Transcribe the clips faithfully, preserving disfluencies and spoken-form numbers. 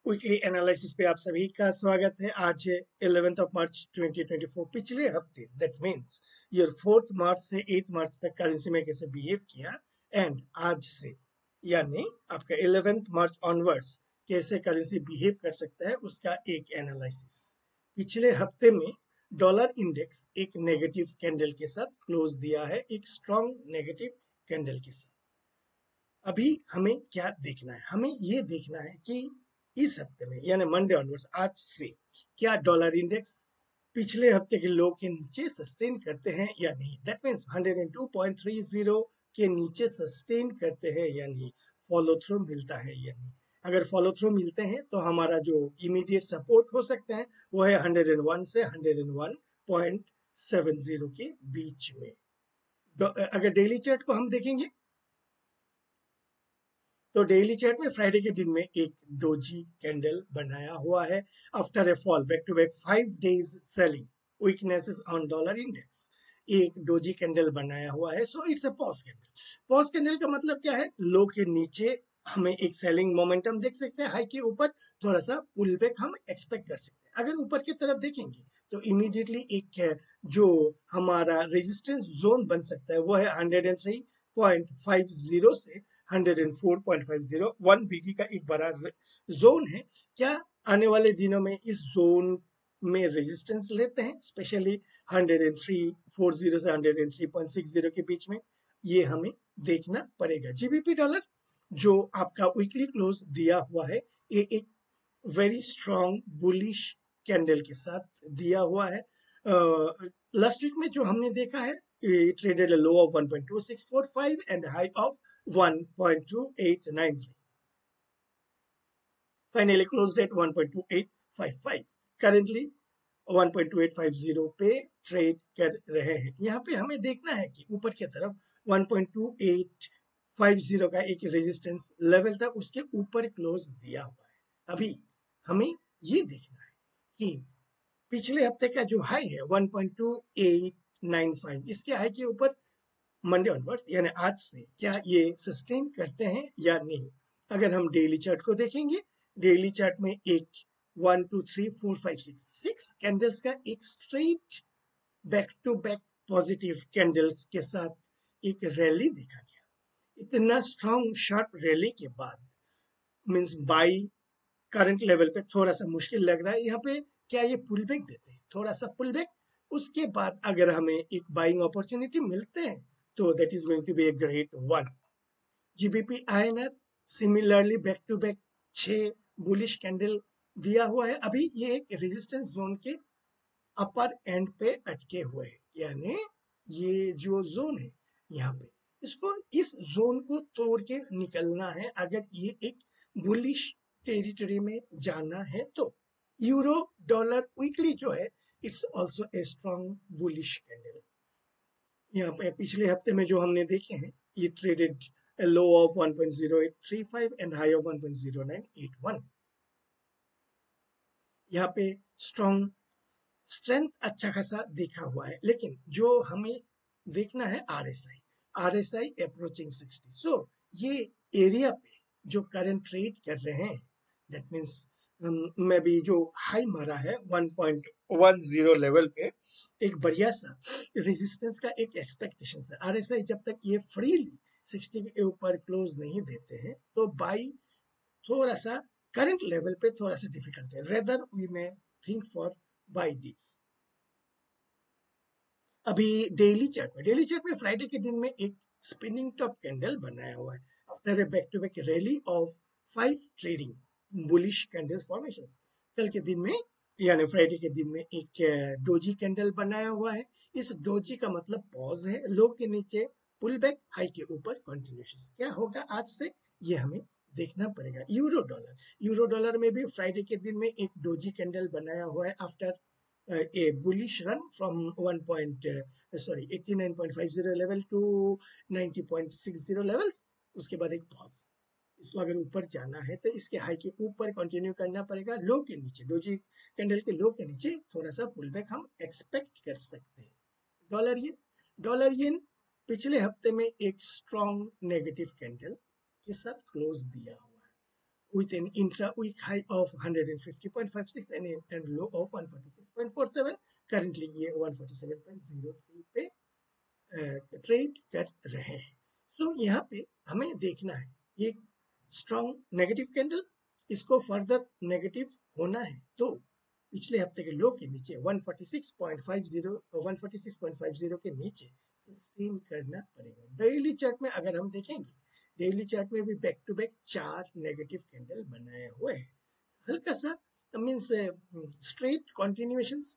Weekly analysis पे आप सभी का स्वागत है। आज है eleventh of March twenty twenty four. पिछले हफ्ते that means year fourth March से एट मार्च तक करेंसी में कैसे बिहेव किया एंड आज से यानी आपका इलेवेंथ मार्च ऑनवर्ड्स कैसे करेंसी बिहेव कर सकता है उसका एक एनालिसिस। पिछले हफ्ते में डॉलर इंडेक्स एक नेगेटिव कैंडल के साथ क्लोज दिया है, एक स्ट्रॉन्ग नेगेटिव कैंडल के साथ। अभी हमें क्या देखना है? हमें ये देखना है कि इस हफ्ते में यानी मंडे ऑनवर्ड्स आज से क्या डॉलर इंडेक्स पिछले हफ्ते के लो के नीचे सस्टेन करते हैं या नहीं। That means one oh two point three zero के नीचे सस्टेन करते हैं या नहीं, फॉलो थ्रू मिलता है या नहीं। अगर फॉलो थ्रू मिलते हैं तो हमारा जो इमीडिएट सपोर्ट हो सकता है वो है वन oh वन से one oh one point seven zero के बीच में। अगर डेली चार्ट को हम देखेंगे तो डेली चार्ट में फ्राइडे के दिन में एक डोजी कैंडल बनाया हुआ है after a fall back to back five days selling weaknesses on dollar index. एक डोजी कैंडल बनाया हुआ है, so it's a pause candle. Pause candle का मतलब क्या है? लो के नीचे हमें एक सेलिंग मोमेंटम देख सकते हैं, हाई के ऊपर थोड़ा सा पुल बैक हम एक्सपेक्ट कर सकते हैं। अगर ऊपर की तरफ देखेंगे तो इमीडिएटली एक जो हमारा रेजिस्टेंस जोन बन सकता है वो है one oh three point five zero से one oh four point five zero. One BT का एक बड़ा जोन है। क्या आने वाले दिनों में इस जोन में रेजिस्टेंस लेते हैं, specially one oh three point four zero से one oh three point six zero के बीच में? ये हमें देखना पड़ेगा। जीबीपी डॉलर जो आपका वीकली क्लोज दिया हुआ है ये एक वेरी स्ट्रॉन्ग बुलिश कैंडल के साथ दिया हुआ है। लास्ट वीक में जो हमने देखा है it traded a low of one point two six four five and a high of one point two eight nine three. Finally closed at one point two eight five five. Currently one point two eight five zero पे trade कर रहे हैं। यहाँ पे हमें देखना है कि ऊपर की तरफ one point two eight five zero का एक रेजिस्टेंस लेवल था, उसके ऊपर क्लोज दिया हुआ है। अभी हमें ये देखना है कि पिछले हफ्ते का जो हाई है one point two eight nine five, इसके हाई के ऊपर मंडे ऑनवर्ड्स यानी आज से क्या ये सस्टेन करते हैं या नहीं। अगर हम डेली चार्ट को देखेंगे, डेली चार्ट में एक one two three four five six six candles का एक straight back to back positive candles के साथ एक रैली देखा गया। इतना स्ट्रॉन्ग शार्प रैली के बाद मींस बाई करंट लेवल पे थोड़ा सा मुश्किल लग रहा है। यहाँ पे क्या ये पुल बैक देते हैं? थोड़ा सा पुल बैक, उसके बाद अगर हमें एक बाइंग अपॉर्चुनिटी मिलते हैं तो that is going to be a great one. GBP INR similarly back to back छह बुलिश कैंडल दिया हुआ है। अभी ये एक रेजिस्टेंस जोन के अपर एंड पे अटके हुए हैं, यानी ये जो जोन है यहाँ पे इसको इस जोन को तोड़ के निकलना है अगर ये एक बुलिश टेरिटरी में जाना है तो। यूरो डॉलर वीकली जो है it's also a strong bullish candle. यहाँ पे पिछले हफ्ते में जो हमने देखे हैं ये traded a low of one point zero eight three five and high of one point zero nine eight one. यहाँ पे स्ट्रॉन्ग स्ट्रेंथ अच्छा खासा देखा हुआ है, लेकिन जो हमें देखना है RSI RSI approaching sixty. So ये एरिया पे जो करंट ट्रेड कर रहे हैं दैट मींस में भी जो हाई मारा है one point one zero level पे एक बढ़िया सा रेजिस्टेंस का एक एक्सपेक्टेशन है। आरएसआई जब तक ये फ्रीली सिक्सटी के ऊपर क्लोज नहीं देते हैं तो बाई थोड़ा सा करंट लेवल पे थोड़ा सा डिफिकल्ट है। Rather we may think for buy dips. अभी डेली चार्ट में डेली चार्ट में फ्राइडे के दिन में एक स्पिनिंग टॉप कैंडल बनाया हुआ है after a back to back rally of five trading bullish candle formations. कल के दिन में यानी फ्राइडे के दिन में एक डोजी कैंडल बनाया हुआ है। इस डोजी का मतलब पॉज है, लो के नीचे पुल बैक, हाई के ऊपर कंटिन्यूएशन। क्या होगा आज से ये हमें देखना पड़ेगा। यूरो डॉलर यूरो डॉलर में भी फ्राइडे के दिन में एक डोजी कैंडल बनाया हुआ है after a bullish run from one point uh, sorry eighty-nine point five zero level to ninety point six zero levels। उसके बाद एक पॉज। इसको अगर ऊपर जाना है तो इसके हाई के ऊपर कंटिन्यू करना पड़ेगा, लो के नीचे डोजी कैंडल के लो के नीचे थोड़ा सा पुल बैक हम एक्सपेक्ट कर सकते हैं। डॉलर येन डॉलर येन पिछले हफ्ते में एक स्ट्रॉन्ग नेगेटिव कैंडल के साथ क्लोज दिया हुआ है। with an intra-week high of one fifty point five six and, and low of one forty-six point four seven. Currently ये one forty-seven point zero three पे ट्रेड कर रहे हैं. सो so, यहाँ पे हमें देखना है ये स्ट्रॉन्ग नेगेटिव कैंडल, इसको फर्दर नेगेटिव होना है तो पिछले हफ्ते के लो के नीचे one forty-six point five zero one forty-six point five zero के नीचे सस्टेन करना पड़ेगा. डेली चार्ट में अगर हम देखेंगे, डेली चार्ट में भी बैक टू बैक चार नेगेटिव कैंडल बनाए हुए हैं. हल्का सा मीन्स स्ट्रेट कंटिन्यूएशंस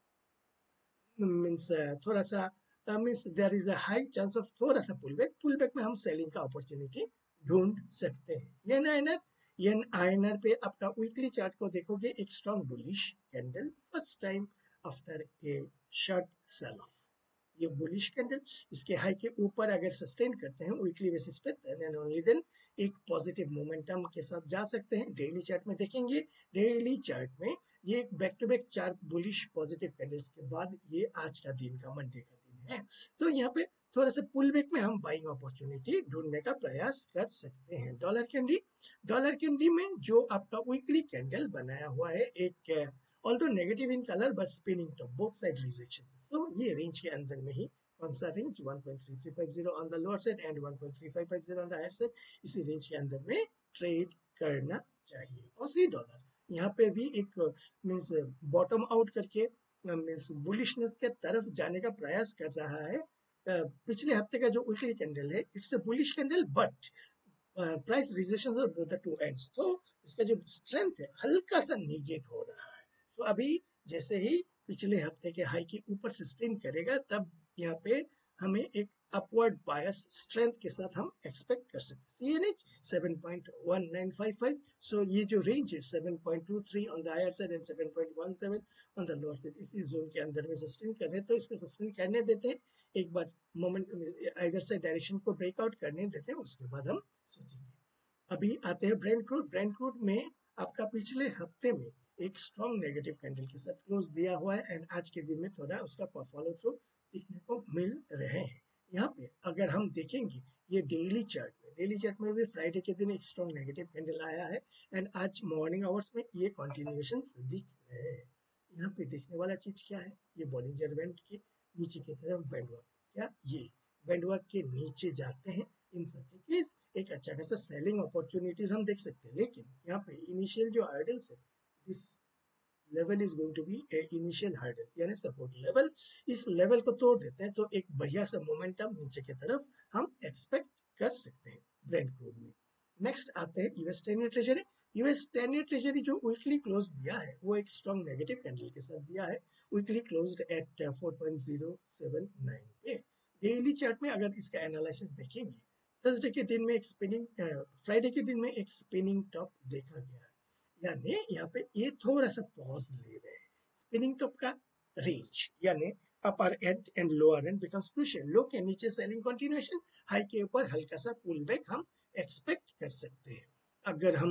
मीन्स थोड़ा सा means there is a high chance of थोड़ा सा पुल बैक. पुल बैक में हम सेलिंग का अपॉर्चुनिटी ढूंढ सकते हैं. ये नाइनर येन आईएनआर पे आपका वीकली चार्ट को देखोगे, एक strong bullish candle first time after a short sell off. ये बुलिश कैंडल इसके हाई के ऊपर अगर सस्टेन करते हैं वीकली बेसिस पे, देन ओनली देन एक पॉजिटिव मोमेंटम के साथ जा सकते हैं. डेली चार्ट में देखेंगे, डेली चार्ट में ये बैक टू बैक चार बुलिश पॉजिटिव कैंडल्स के बाद ये आज का दिन का मंडे का दिन है. तो यहाँ पे थोड़ा सा पुल बैक में हम बाइंग अपॉर्चुनिटी ढूंढने का प्रयास कर सकते हैं. डॉलर कैंडी, डॉलर कैंडी में जो आपका वीकली कैंडल बनाया हुआ है, एक although negative in color but spinning top, both side rejections. So ये रेंज के अंदर में ही कौन सा range one point three three five zero on the lower side and one point three five five zero on the higher side, इसी range के अंदर में ट्रेड करना चाहिए. ऑसी डॉलर यहाँ पे भी एक मींस बॉटम आउट करके मींस बुलिशनेस के तरफ जाने का प्रयास कर रहा है. पिछले हफ्ते का जो वीकली कैंडल है, it's a bullish candle but price rejections of both the two ends. तो इसका जो स्ट्रेंथ है हल्का सा निगेट हो रहा है. तो अभी जैसे ही पिछले हफ्ते के हाई के ऊपर सस्टेन करेगा, तब यहाँ पे हमें एक अपवर्ड बायस स्ट्रेंथ के साथ हम एक्सपेक्ट कर सकते हैं. CNH seven point one nine five five. So ये जो रेंज है seven point two three on the higher side and seven point one seven on the lower side, इसी जोन के अंदर में सस्टेन कर रहे हैं. तो इसको सस्टेन करने देते हैं, एक बार मोमेंट इधर से डायरेक्शन को ब्रेकआउट करने देते हैं, उसके बाद हम सोचेंगे. अभी आते हैं ब्रेंट क्रूड. ब्रेंट क्रूड में आपका पिछले हफ्ते में एक स्ट्रॉन्ग नेगेटिव कैंडल के साथ क्लोज दिया हुआ है एंड आज के दिन में थोड़ा उसका फॉलो थ्रू देखने को मिल रहे हैं. यहाँ पे अगर हम देखेंगे ये डेली चार्ट में, डेली चार्ट में भी फ्राइडे के दिन एक स्ट्रॉन्ग नेगेटिव कैंडल आया है एंड आज मॉर्निंग आवर्स में ये कंटिन्यूएशन दिख रहे हैं. यहाँ पे देखने वाला चीज क्या है, ये बॉलिंजर बैंड के नीचे की तरफ बैंडवर्क, क्या ये बैंडवर्क के नीचे जाते हैं, इन सच केस एक अच्छा खासा सेलिंग अपॉर्चुनिटीज हम देख सकते हैं. लेकिन यहाँ पे इनिशियल जो हर्डल्स है, this level is going to be a initial hurdle यानी सपोर्ट लेवल. इस लेवल को तोड़ देते हैं तो एक बढ़िया सा मोमेंटम नीचे की तरफ हम एक्सपेक्ट कर सकते हैं ब्रेंट क्रूड में. नेक्स्ट आते हैं US ten year treasury. US ten year treasury जो वीकली क्लोज दिया है वो एक स्ट्रॉन्ग नेगेटिव कैंडल के साथ दिया है. Weekly closed at four point zero seven nine पे. डेली चार्ट में अगर इसका एनालिसिस देखेंगे, थर्सडे के दिन में एक स्पिनिंग, फ्राइडे के दिन में एक स्पिनिंग टॉप देखा गया है, यानी यहाँ पे ये थोड़ा सा पॉज ले रहे हैं. स्पिनिंग टॉप का रेंज यानी upper end end lower end becomes crucial. Low के नीचे सेलिंग कंटिन्यूएशन, हाई के ऊपर हल्का सा पुल बैक हम एक्सपेक्ट कर सकते हैं. अगर हम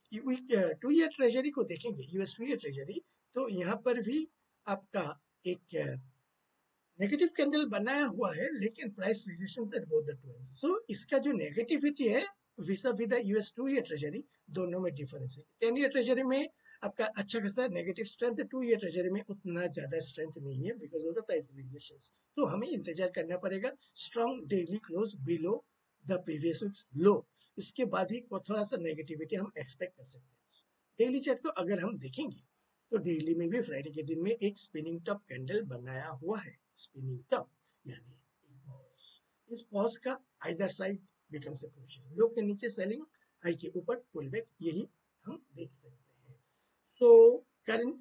टू ईयर ट्रेजरी को देखेंगे, यूएस टू ईयर ट्रेजरी, तो यहाँ पर भी आपका एक नेगेटिव कैंडल बनाया हुआ है लेकिन price resistance at both the two ends. So इसका जो नेगेटिविटी है vis-a-vis US two year treasury, दोनों में डिफरेंस है. टेन ईयर ट्रेजरी में आपका अच्छा खासा नेगेटिव स्ट्रेंथ है, टू ईयर ट्रेजरी में उतना ज्यादा स्ट्रेंथ नहीं है because of the price rejections. तो हमें इंतजार करना पड़ेगा strong daily close below the previous week's low, इसके बाद ही थोड़ा सा नेगेटिविटी हम एक्सपेक्ट कर सकते हैं. डेली चार्ट को अगर हम देखेंगे तो डेली में भी फ्राइडे के दिन में एक स्पिनिंग टॉप कैंडल बनाया हुआ है. स्पिनिंग टॉप यानी इस पॉज का either side becomes a crucial. Low के नीचे सेलिंग, हाई के ऊपर पुल बैक, यही हम देख सकते हैं. सो करंट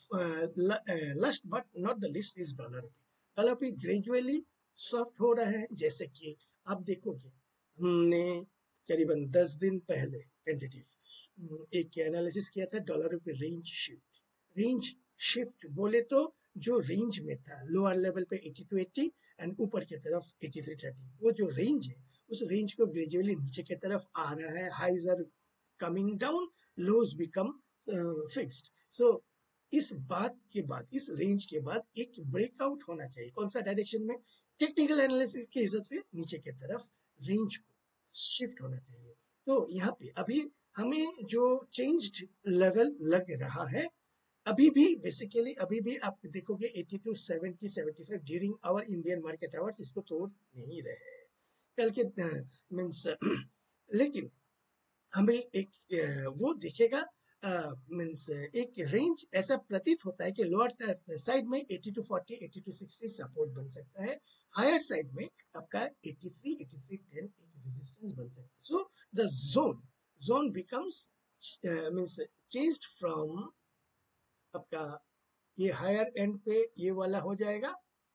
अच्छा last but not the least is dollar rupee. Dollar rupee gradually soft हो रहा है. जैसे कि आप देखोगे हमने करीबन दस दिन पहले टेंटेटिव एक एनालिसिस किया था dollar rupee range shift. Range shift बोले तो जो रेंज में था लोअर लेवल पे eighty to eighty एंड ऊपर की तरफ eighty-three thirty, वो जो रेंज है उस रेंज को ग्रेजुअली नीचे की तरफ आ रहा है. Highs are coming down, lows become fixed. So इस बात के बाद, इस रेंज के बाद एक ब्रेकआउट होना चाहिए. कौन सा डायरेक्शन में? टेक्निकल एनालिसिस के हिसाब से नीचे की तरफ रेंज को शिफ्ट होना चाहिए. तो यहाँ पे अभी हमें जो चेंज्ड लेवल लग रहा है अभी भी, बेसिकली अभी भी आप देखोगे बयासी, सत्तर, पचहत्तर during our Indian market hours इसको तोड़ नहीं रहे हैं कल के मीन्स लेकिन हमें एक वो दिखेगा मीन्स एक रेंज ऐसा प्रतीत होता है कि लोअर साइड में अस्सी टू चालीस, अस्सी टू साठ सपोर्ट बन सकता है, हायर साइड में आपका तिरासी, तिरासी, दस एक रेजिस्टेंस बन सकता है. So the zone zone becomes means changed from आपका ये हायर एंड पे ये वाला हो जाएगा,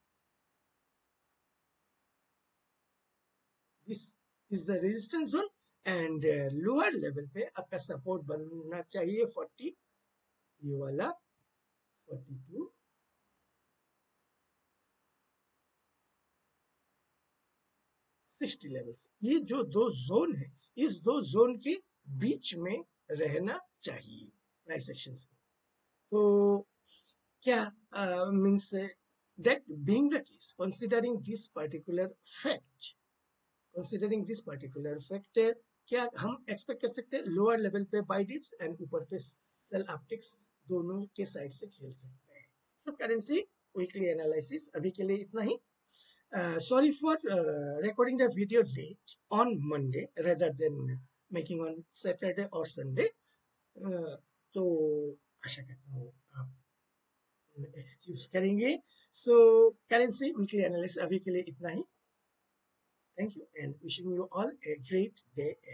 this is the resistance zone and lower level पे आपका सपोर्ट बनना चाहिए चालीस, ये वाला बयालीस, साठ लेवल्स. ये जो दो जोन है इस दो जोन के बीच में रहना चाहिए प्राइस एक्शंस को. तो क्या means that being the case, considering this particular fact considering this particular fact क्या हम एक्सपेक्ट कर सकते हैं लोअर लेवल पे बाय डिप्स एंड ऊपर पे सेल अपटिक्स दोनों के साइड से खेल सकते हैं. तो करेंसी वीकली एनालिसिस अभी के लिए इतना ही. Uh, sorry for uh, recording the video late on Monday rather than making on Saturday or Sunday. Uh, तो आशा करता हूँ आप एक्सक्यूज करेंगे. सो करेंसी वीकली एनालिसिस अभी के लिए इतना ही. Thank you and wishing you all a great day.